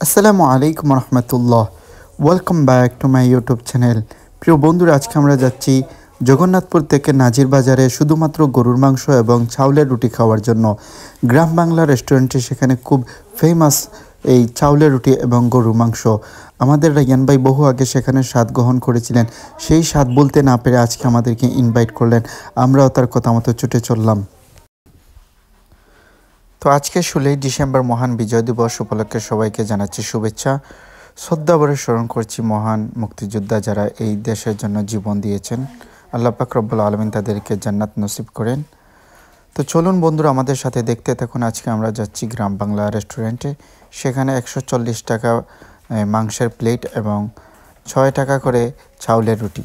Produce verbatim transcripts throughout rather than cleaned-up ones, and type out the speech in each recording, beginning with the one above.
আসসালামু আলাইকুম রহমতুল্লাহ। Welcome back to my YouTube channel. প্রিয় বন্ধুরা, আজকে আমরা যাচ্ছি জগন্নাথপুর থেকে নাজির বাজারে শুধুমাত্র গরুর মাংস এবং চাউলের রুটি খাওয়ার জন্য। গ্রাম বাংলা রেস্টুরেন্টে সেখানে খুব ফেমাস এই চাউলের রুটি এবং গরুর মাংস। আমাদের রায়ান ভাই বহু আগে সেখানে স্বাদ গ্রহণ করেছিলেন, সেই স্বাদ বলতে না পেরে আজকে আমাদেরকে ইনভাইট করলেন, আমরাও তার কথা মতো ছুটে চললাম। তো আজকে ষোলোই ডিসেম্বর মহান বিজয় দিবস উপলক্ষে সবাইকে জানাচ্ছি শুভেচ্ছা। শ্রদ্ধাভরে স্মরণ করছি মহান মুক্তিযোদ্ধা যারা এই দেশের জন্য জীবন দিয়েছেন। আল্লাহ পাক রব্বুল আলামিন তাদেরকে জান্নাত নসিব করেন। তো চলুন বন্ধুরা, আমাদের সাথে দেখতে থাকুন। আজকে আমরা যাচ্ছি গ্রাম বাংলা রেস্টুরেন্টে। সেখানে একশো চল্লিশ টাকা মাংসের প্লেট এবং ছয় টাকা করে চাউলের রুটি।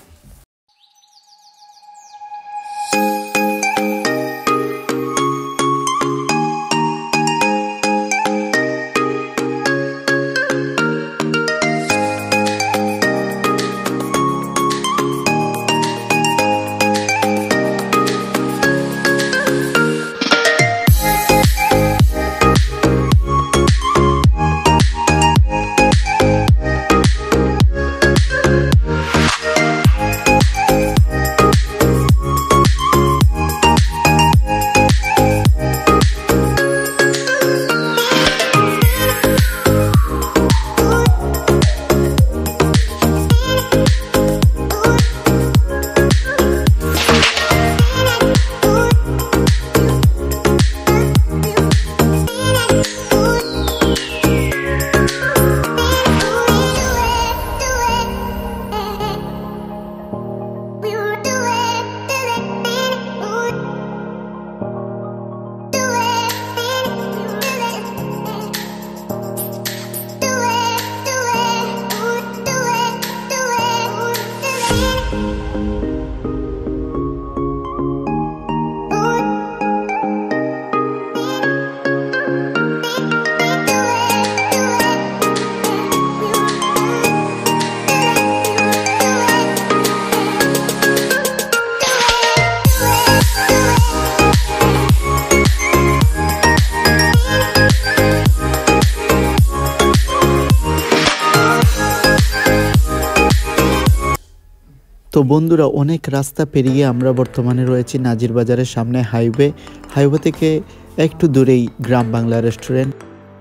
তো বন্ধুরা, অনেক রাস্তা পেরিয়ে আমরা বর্তমানে রয়েছি নাজির বাজারের সামনে হাইওয়ে। হাইওয়ে থেকে একটু দূরেই গ্রাম বাংলা রেস্টুরেন্ট।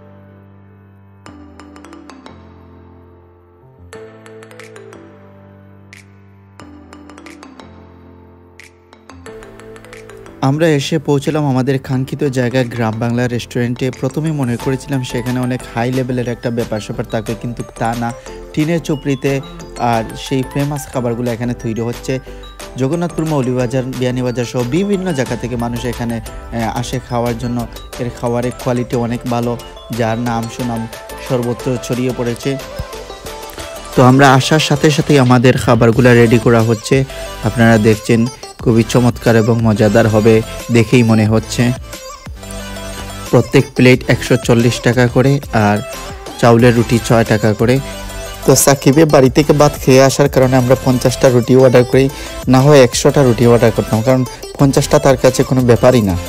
আমরা এসে পৌঁছলাম আমাদের কাঙ্ক্ষিত জায়গা গ্রাম বাংলা রেস্টুরেন্টে। প্রথমে মনে করেছিলাম সেখানে অনেক হাই লেভেলের একটা ব্যাপার স্যাপার থাকে, কিন্তু তা না। টিনের চুপড়িতে আর সেই ফেমাস খাবারগুলো এখানে তৈরি হচ্ছে। জগন্নাথপুর মৌলভীবাজার, বিয়ানীবাজার সহ বিভিন্ন জায়গা থেকে মানুষ এখানে আসে খাওয়ার জন্য। এর খাবারের কোয়ালিটি অনেক ভালো, যার নাম সুনাম সর্বত্র ছড়িয়ে পড়েছে। তো আমরা আসার সাথে সাথেই আমাদের খাবারগুলো রেডি করা হচ্ছে। আপনারা দেখছেন, খুবই চমৎকার এবং মজাদার হবে দেখেই মনে হচ্ছে। প্রত্যেক প্লেট একশো চল্লিশ টাকা করে আর চাউলের রুটি ছয় টাকা করে। তো সাকিবে বাড়ি থেকে ভাত খেয়ে আসার কারণে আমরা পঞ্চাশটা রুটি অর্ডার করি, না হয় একশোটা রুটি অর্ডার করতাম, কারণ পঞ্চাশটা তার কাছে কোনো ব্যাপারই না।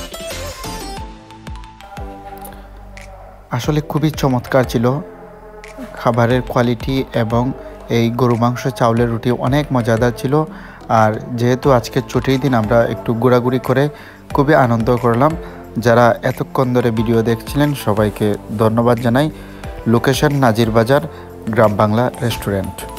আসলে খুবই চমৎকার ছিল খাবারের কোয়ালিটি, এবং এই গরু মাংস চাউলের রুটি অনেক মজাদার ছিল। আর যেহেতু আজকে ছুটির দিন, আমরা একটু ঘোরাঘুরি করে খুবই আনন্দ করলাম। যারা এতক্ষণ ধরে ভিডিও দেখছিলেন সবাইকে ধন্যবাদ জানাই। লোকেশন নাজির বাজার, গ্রাম বাংলা রেস্টুরেন্ট।